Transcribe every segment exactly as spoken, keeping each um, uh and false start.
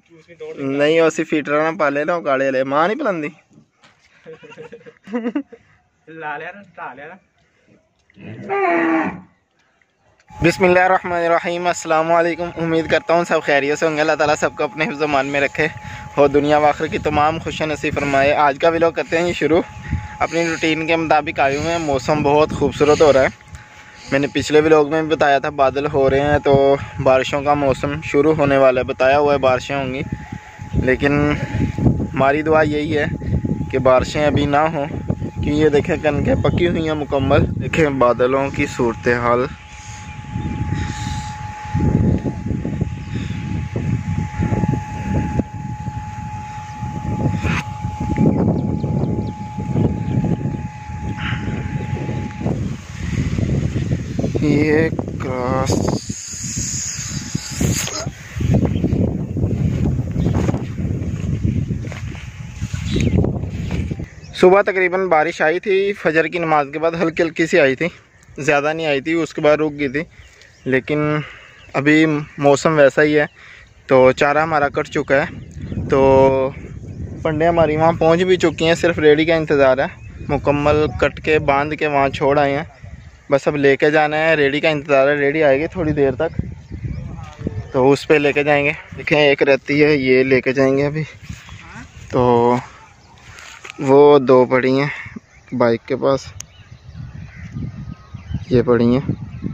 नहीं उसी फीटर ना पाले ना काले ले मां नहीं पलंदी ला लिया ना ला लिया ना। बिस्मिल्लाहिर्रहमानिर्रहीम अस्सलाम वालेकुम। उम्मीद करता हूँ सब खैरियत से होंगे। अल्लाह ताला सबको अपने हिफ्ज़-ओ-मान में रखे और दुनिया व आखिरत की तमाम खुशियाँ नसीब फरमाए। आज का व्लॉग करते हैं ये शुरू। अपनी रूटीन के मुताबिक आए हुए हैं। मौसम बहुत खूबसूरत हो रहा है। मैंने पिछले व्लॉग में भी बताया था बादल हो रहे हैं तो बारिशों का मौसम शुरू होने वाला है। बताया हुआ है बारिशें होंगी, लेकिन हमारी दुआ यही है कि बारिशें अभी ना हों, कि ये देखें कनकें पकी हुई हैं मुकम्मल। देखें बादलों की सूरत हाल। ये क्रॉस सुबह तकरीबन बारिश आई थी। फजर की नमाज के बाद हल्की हल्की सी आई थी, ज़्यादा नहीं आई थी, उसके बाद रुक गई थी। लेकिन अभी मौसम वैसा ही है तो चारा हमारा कट चुका है। तो पंडे हमारी वहाँ पहुँच भी चुकी हैं, सिर्फ रेडी का इंतज़ार है। मुकम्मल कट के बांध के वहाँ छोड़ आए हैं, बस अब लेके जाना है। रेडी का इंतज़ार है, रेडी आएगी थोड़ी देर तक तो उस पे लेके जाएंगे। देखें एक रहती है, ये लेके जाएंगे अभी। तो वो दो पड़ी हैं बाइक के पास, ये पड़ी हैं।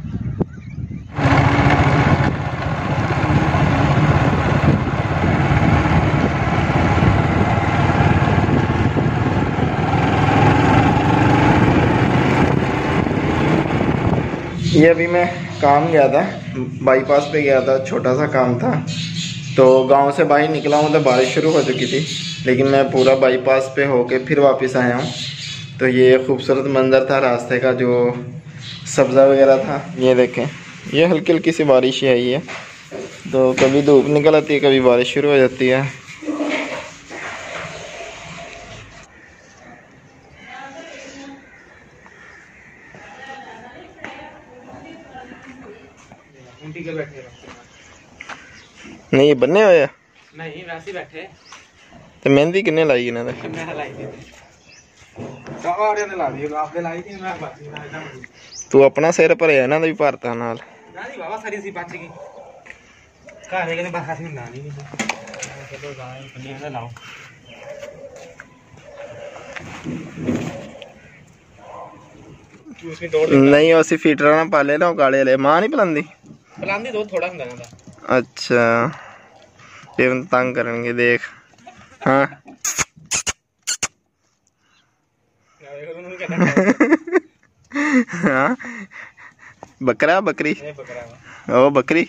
ये अभी मैं काम गया था, बाईपास पे गया था, छोटा सा काम था। तो गांव से बाहर निकला हूँ तो बारिश शुरू हो चुकी थी, लेकिन मैं पूरा बाईपास पे होके फिर वापस आया हूँ। तो ये खूबसूरत मंज़र था रास्ते का, जो सब्ज़ा वगैरह था। ये देखें, ये हल्की हल्की सी बारिश ही आई है। तो कभी धूप निकल आती है, कभी बारिश शुरू हो जाती है। नहीं ये बन्ने हुए नहीं वैसे बैठे तो मेहंदी किन्ने लाई इन्हें? मैं लाई थी तो और ने ला दी, आपने लाई थी। मैं बात नहीं, तू अपना सिर पर है ना भी भारता नाल नहीं बाबा सारी सी बच गई घर है कि बस खासी ना नहीं चलो गाय पन्ने ना लाओ। उसमें दौड़ नहीं उसी फीटर ना पाले ना काले ले मां नहीं पलंदी पलांदी दो थोड़ा ਹੁੰਦਾ ना। अच्छा ये तंग करेंगे देख। हाँ हाँ बकरा बकरी ओ बकरी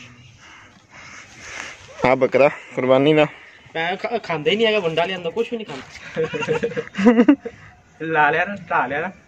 हाँ बकरा कुर्बानी ना खांदे ही नहीं है, वंडा लिया कुछ भी नहीं खांदा। ला लिया ना ला लिया ना।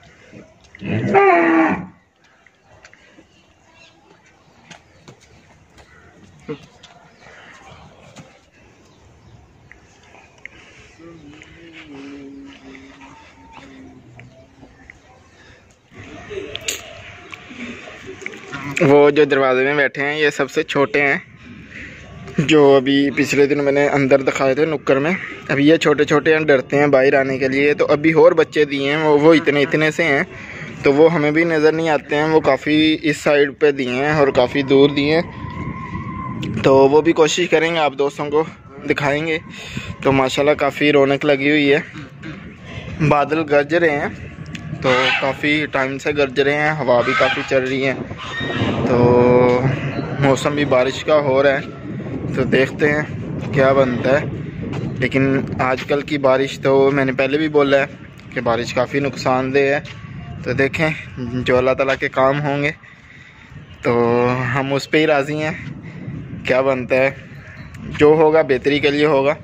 वो जो दरवाजे में बैठे हैं ये सबसे छोटे हैं, जो अभी पिछले दिन मैंने अंदर दिखाए थे नुक्कर में। अभी ये छोटे छोटे हैं, डरते हैं बाहर आने के लिए। तो अभी और बच्चे दिए हैं, वो वो इतने इतने से हैं तो वो हमें भी नज़र नहीं आते हैं। वो काफ़ी इस साइड पे दिए हैं और काफ़ी दूर दिए हैं। तो वो भी कोशिश करेंगे, आप दोस्तों को दिखाएंगे। तो माशाल्लाह काफ़ी रौनक लगी हुई है। बादल गरज रहे हैं, तो काफ़ी टाइम से गरज रहे हैं, हवा भी काफ़ी चल रही है। तो मौसम भी बारिश का हो रहा है, तो देखते हैं क्या बनता है। लेकिन आजकल की बारिश तो मैंने पहले भी बोला है कि बारिश काफ़ी नुकसानदेह है। तो देखें जो अल्लाह ताला के काम होंगे तो हम उस पे ही राज़ी हैं। क्या बनता है, जो होगा बेहतरी के लिए होगा।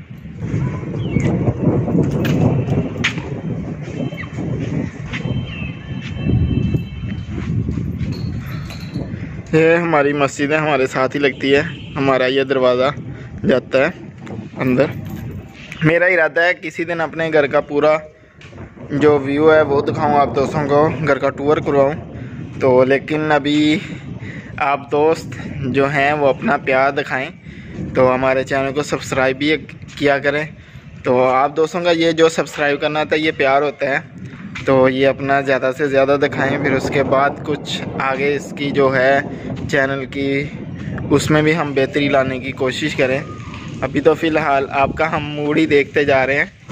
ये हमारी मस्जिद है, हमारे साथ ही लगती है। हमारा ये दरवाज़ा जाता है अंदर। मेरा इरादा है किसी दिन अपने घर का पूरा जो व्यू है वो दिखाऊं आप दोस्तों को, घर का टूर करवाऊं। तो लेकिन अभी आप दोस्त जो हैं वो अपना प्यार दिखाएं तो हमारे चैनल को सब्सक्राइब भी किया करें। तो आप दोस्तों का ये जो सब्सक्राइब करना था ये प्यार होता है, तो ये अपना ज़्यादा से ज़्यादा दिखाएं। फिर उसके बाद कुछ आगे इसकी जो है चैनल की उसमें भी हम बेहतरी लाने की कोशिश करें। अभी तो फ़िलहाल आपका हम मूड ही देखते जा रहे हैं।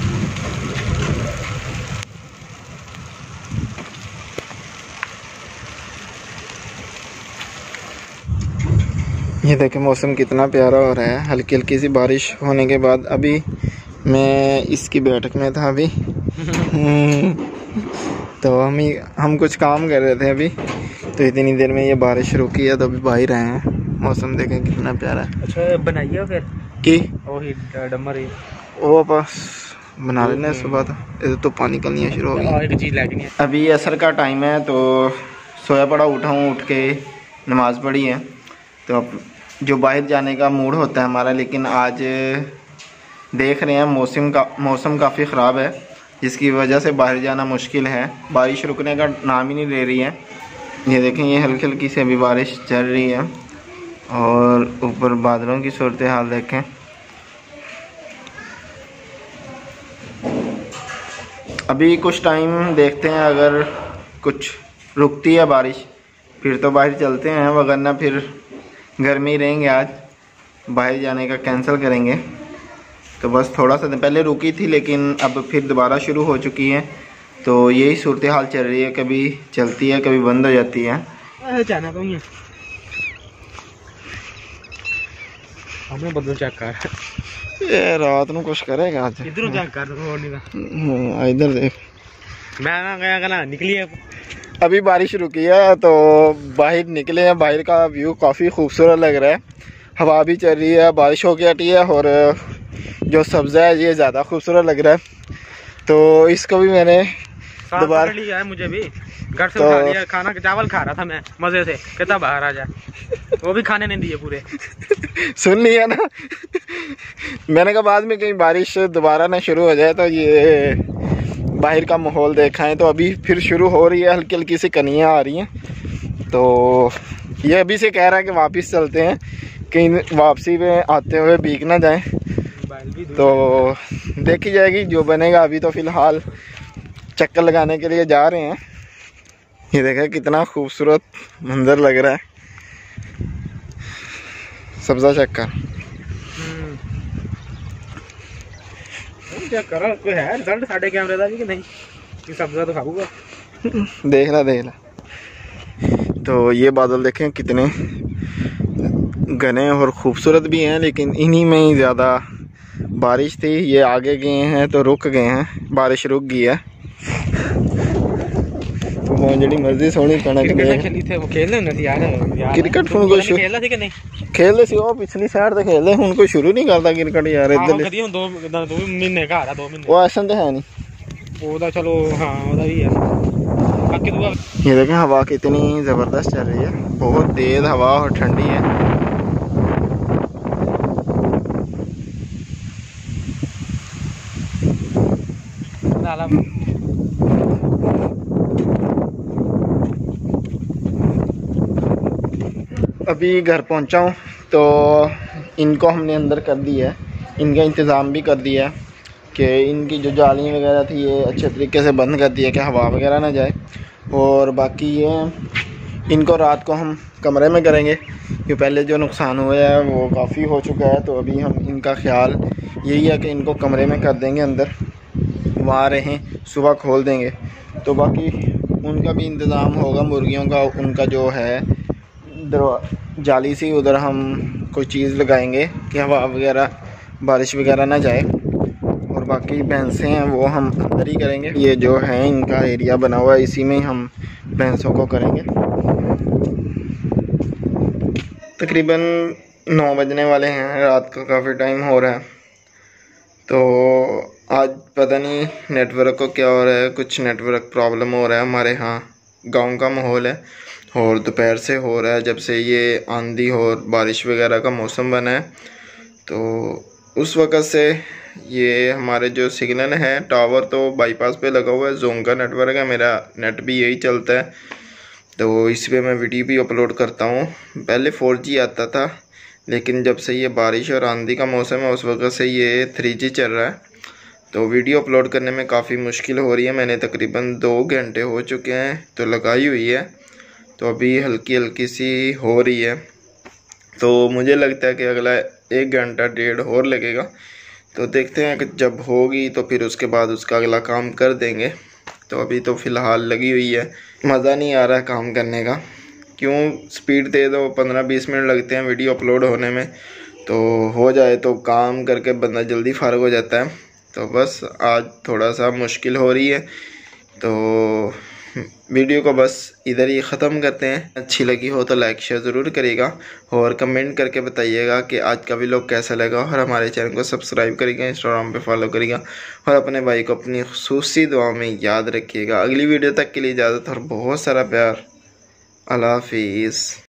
ये देखें मौसम कितना प्यारा हो रहा है, हल्की हल्की सी बारिश होने के बाद। अभी मैं इसकी बैठक में था अभी तो हम ही हम कुछ काम कर रहे थे अभी, तो इतनी देर में ये बारिश रुकी है तो अभी बाहर आए हैं। मौसम देखें कितना प्यारा है। अच्छा बनाइए फिर की वही डमर ही वो बस बना लेना सुबह तो इधर तो पानी निकलनी शुरू हो गई। चीज़ लगनी है। अभी असर का टाइम है तो सोया पड़ा उठा हूँ, उठ के नमाज़ पढ़ी है। तो अब जो बाहर जाने का मूड होता है हमारा, लेकिन आज देख रहे हैं मौसम का मौसम काफ़ी ख़राब है, जिसकी वजह से बाहर जाना मुश्किल है। बारिश रुकने का नाम ही नहीं ले रही है। ये देखें ये हल्की हल्की से अभी बारिश चल रही है और ऊपर बादलों की सूरत हाल देखें। अभी कुछ टाइम देखते हैं, अगर कुछ रुकती है बारिश फिर तो बाहर चलते हैं, वरना फिर घर में ही रहेंगे। आज बाहर जाने का कैंसिल करेंगे। तो बस थोड़ा सा पहले रुकी थी लेकिन अब फिर दोबारा शुरू हो चुकी है। तो यही सूरत हाल चल रही है, कभी चलती है कभी बंद हो जाती है। जाना तो है हमने बदल चेक कर ये रात में कुछ करेगा आज। इधर चेक कर इधर देख मैं गया करना निकली है। अभी बारिश रुकी है तो बाहर निकले हैं। बाहर का व्यू काफ़ी खूबसूरत लग रहा है, हवा भी चल रही है, बारिश होके हटी है और जो सब्ज़ा है ये ज़्यादा खूबसूरत लग रहा है। तो इसको भी मैंने दोबारा लिया है, मुझे भी घर से तो, उठा लिया। खाना चावल खा रहा था मैं मज़े से, कहता बाहर आ जाए, वो भी खाने नहीं दिए पूरे सुन लिया ना मैंने कहा बाद में कहीं बारिश दोबारा ना शुरू हो जाए तो ये बाहर का माहौल देखा है। तो अभी फिर शुरू हो रही है, हल्की हल्की सी कनियाँ आ रही हैं। तो ये अभी से कह रहा है कि वापस चलते हैं, कहीं वापसी में आते हुए भीग ना जाएं। तो देखी जाएगी जो बनेगा। अभी तो फ़िलहाल चक्कर लगाने के लिए जा रहे हैं। ये देखा कितना खूबसूरत मंजर लग रहा है, सब्ज़ा चक्कर क्या करा कोई है रिजल्ट साढ़े कैमरे का भी कि नहीं कि सब्ज़ा तो खाऊंगा देख ला देख ला। तो ये बादल देखें कितने घने और खूबसूरत भी हैं, लेकिन इन्हीं में ही ज़्यादा बारिश थी। ये आगे गए हैं तो रुक गए हैं, बारिश रुक गई है। तो जी मर्जी सोनी कणक खेली थे वो खेल थे यार क्रिकेट फोन को खेलना थी कि नहीं खेलते सी वो पिछली साइड ते खेलते हुन कोई शुरू नहीं करता क्रिकेट यार। इधर कदी हुन दो दो महीने घर आ दो महीने वो ऐसा तो है नहीं ओदा चलो हां ओदा भी है बाकी दुआ। ये देखें हवा कितनी ज़बरदस्त चल रही है, बहुत तेज़ हवा और ठंडी है। अभी घर पहुंचा हूँ तो इनको हमने अंदर कर दिया है, इनका इंतज़ाम भी कर दिया है कि इनकी जो जालियाँ वगैरह थी ये अच्छे तरीके से बंद कर दिया कि हवा वगैरह ना जाए। और बाकी ये इनको रात को हम कमरे में करेंगे, कि पहले जो नुकसान हुआ है वो काफ़ी हो चुका है। तो अभी हम इनका ख्याल यही है कि इनको कमरे में कर देंगे, अंदर वहाँ रहें, सुबह खोल देंगे। तो बाकी उनका भी इंतज़ाम होगा, मुर्गियों का उनका जो है जाली सी उधर हम कोई चीज़ लगाएंगे कि हवा वगैरह बारिश वगैरह ना जाए। और बाकी भैंसें हैं वो हम अंदर ही करेंगे। ये जो है इनका एरिया बना हुआ है, इसी में ही हम भैंसों को करेंगे। तकरीबन नौ बजने वाले हैं, रात का काफ़ी टाइम हो रहा है। तो आज पता नहीं नेटवर्क को क्या हो रहा है, कुछ नेटवर्क प्रॉब्लम हो रहा है हमारे यहाँ। गांव का माहौल है और दोपहर से हो रहा है, जब से ये आंधी और बारिश वगैरह का मौसम बना है। तो उस वक़्त से ये हमारे जो सिग्नल है, टावर तो बाईपास पे लगा हुआ है, जोन का नेटवर्क है, मेरा नेट भी यही चलता है। तो इस पर मैं वीडियो भी अपलोड करता हूँ। पहले फोर जी आता था, लेकिन जब से ये बारिश और आंधी का मौसम है उस वक्त से ये थ्री जी चल रहा है, तो वीडियो अपलोड करने में काफ़ी मुश्किल हो रही है। मैंने तकरीबन दो घंटे हो चुके हैं तो लगाई हुई है, तो अभी हल्की हल्की सी हो रही है। तो मुझे लगता है कि अगला एक घंटा डेढ़ और लगेगा, तो देखते हैं कि जब होगी तो फिर उसके बाद उसका अगला काम कर देंगे। तो अभी तो फ़िलहाल लगी हुई है, मज़ा नहीं आ रहा है काम करने का। क्यों स्पीड दे दो, पंद्रह बीस मिनट लगते हैं वीडियो अपलोड होने में, तो हो जाए तो काम करके बंदा जल्दी फ़ारिग हो जाता है। तो बस आज थोड़ा सा मुश्किल हो रही है, तो वीडियो को बस इधर ही ख़त्म करते हैं। अच्छी लगी हो तो लाइक शेयर ज़रूर करिएगा और कमेंट करके बताइएगा कि आज का व्लॉग कैसा लगा, और हमारे चैनल को सब्सक्राइब करिएगा, इंस्टाग्राम पे फॉलो करिएगा और अपने भाई को अपनी खुसूसी दुआ में याद रखिएगा। अगली वीडियो तक के लिए इजाज़त और बहुत सारा प्यार। अल्लाह हाफिज़।